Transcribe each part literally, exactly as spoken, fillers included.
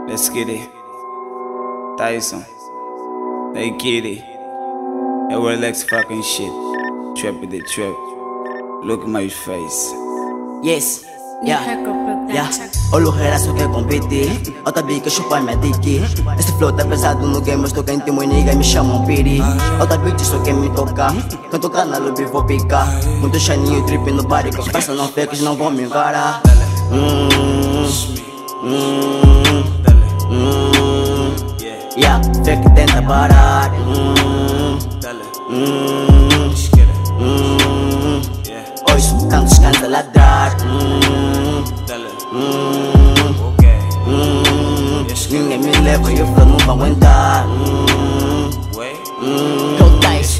Let's get it. Tyson. They get it. Hey, relax fucking shit. Trap with the trap. Look at my face. Yes, yeah, yeah. Olha o reiraço que compete. Outra bica chupa minha dick. Esse flow tá pesado no game, mas tô quente, meu nigga me chamam piri. Outra bitch só quer me tocar. Quem tocar na lobby vou picar. Muito chaninho, trip no body. Que os parça não fakes não vão me encarar. Hum, hum, hum. Yeah, fake tenta parar. Hum, hum, hum. Ouço cantos cães a ladrar. Hum, hum, hum. Ninguém me leva e eu flow não vou aguentar. Hum, hum. Go dice.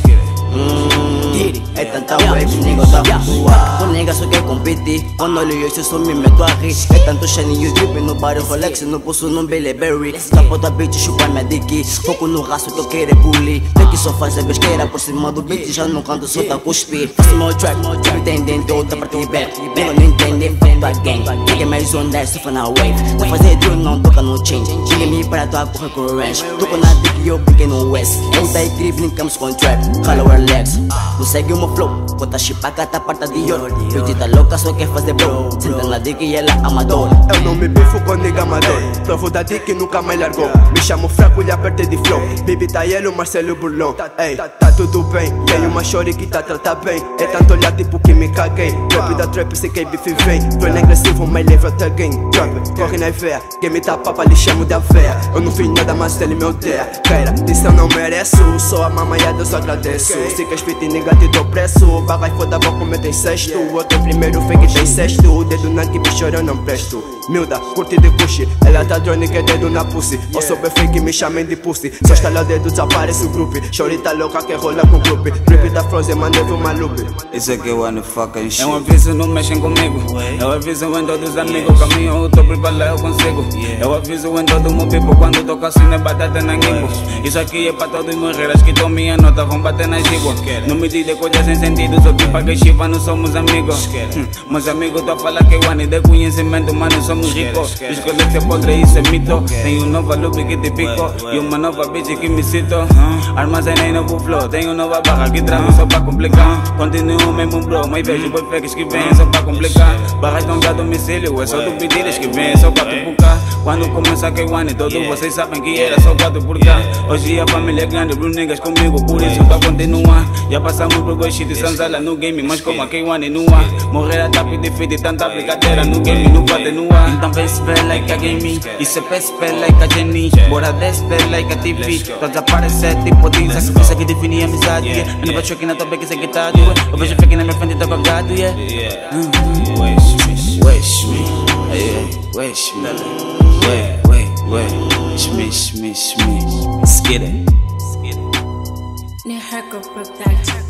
É tanta wave, nigga tá voar. O nigga só quer competir. Quando olho eu só me meto a rir. É tanto shiny e drip no bar, Rolex no pulso num Billyberry. Capo da bitch, chupa minha dick. Foco no raço que eu quero é bully. Vê que só faz a besteira por cima do beat. Já no canto só tá cuspir. Faço meu track, entendente, outra parte de back. Nigga não entende, vendo a gang. Nigga mais on that, só na wave. Vou fazer drill, não toca no change. Nigga me para tua correr com o range. Toco na dick e eu piquei no west. Eu dei grip, brincamos com trap. Follow our legs. Não segue o meu flow, bota chipaca, tá parta de ouro. Bitch tá louca, só quer fazer bro. Senta na dick e ela amador. Eu não me bifo com nigga amador. Provo da dick e nunca mais largou. Me chamo fraco e apertei de flow. Bibi tá yellow, Marcelo Burlão. Ei, tá tudo bem. Tenho uma shorty que tá trata bem. É tanto olhar tipo que me caguei. Trap da trap, sei que bife vem. Treino agressivo, mas leva até game. Trap, corre na veia. Quem me tá papa, lhe chamo de aveia. Eu não fiz nada, mas ele me odeia. Cara, isso eu não mereço. Só a mamaiada eu só agradeço. Se que spit nigga te dou preço. Barra e foda, vou comer tem sexto. Outro primeiro fake tem sexto. O dedo na que bicho eu não presto. Milda, curte de push. Ela tá drone que é dedo na pussy. Ou souber fake me chamem de pussy. Só estala o dedo, desaparece o grupo. Shorty tá louca que rola com o grupo. Drip da Frozen, mandei uma loop. Isso aqui é one fucking shit. É um aviso, não mexem comigo. Eu aviso em todos os amigos. Caminho, eu tô por lá, eu consigo. Eu aviso em todo o meu people. Quando toco assim, é batata na guimbo. Isso aqui é pra todos os meus reiras que estão minha nota, vão bater na gígua. Não me diga coisas sem sentido, só que paguei chiva, não somos amigos. Hum, meus amigos tô a falar que é one de conhecimento, mano, somos ricos. Escolher que é podre, isso é mito. Tenho nova loop que te pico e uma nova bitch que me cito. Armazenei novo flow, tenho nova barra que trago só pra complicar. Continuo mesmo bro, mas vejo boy fakes que vêm só pra complicar. Barras estão já domicílio, é só tu pedidas que vêm só pra tu buscar. Quando começa que é one, todos vocês sabem que era só quatro por cá. Hoje a família é grande, bro niggas comigo, por isso tá continuar. Já passamos por boy shit e sanzala no game, mas como a K one no ar. Morrer a tap de feed, tanta brincadeira no game, não bate no ar. Então vem spell like a game, e se pé spell like a Jenny. Bora desper like a T V, tô desaparecer tipo Dinsa. Isso aqui define a amizade, yeah. Eu não vejo que na tua beca sem guitado, eu vejo fake na minha frente, tá cagado, yeah. Wish me, wish me, wish me, wait, wait, wait, wish me, wish me, wish me. Let's get it. New Hacker Production.